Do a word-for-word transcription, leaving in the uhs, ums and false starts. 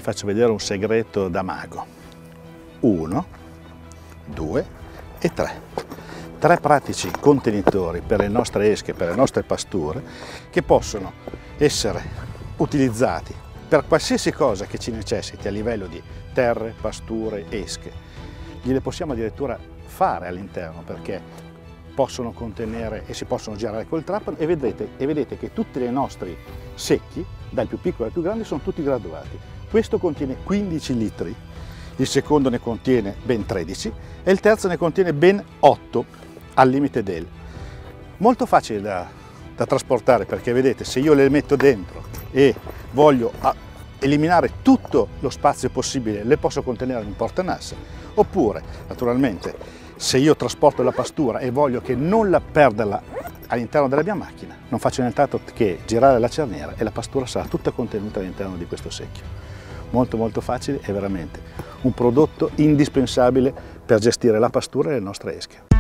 faccio vedere un segreto da mago. Uno, due e tre. Tre pratici contenitori per le nostre esche, per le nostre pasture, che possono essere utilizzati per qualsiasi cosa che ci necessiti a livello di terre, pasture, esche. Gliele possiamo addirittura fare all'interno, perché possono contenere e si possono girare col trapano, e vedete, e vedete che tutti i nostri secchi, dal più piccolo al più grande, sono tutti graduati. Questo contiene quindici litri, il secondo ne contiene ben tredici e il terzo ne contiene ben otto al limite del. Molto facile da, da trasportare, perché vedete, se io le metto dentro e voglio eliminare tutto lo spazio possibile, le posso contenere in un portanasse, oppure naturalmente se io trasporto la pastura e voglio che non la perderla all'interno della mia macchina, non faccio nient'altro che girare la cerniera e la pastura sarà tutta contenuta all'interno di questo secchio. Molto molto facile e veramente un prodotto indispensabile per gestire la pastura e le nostre esche.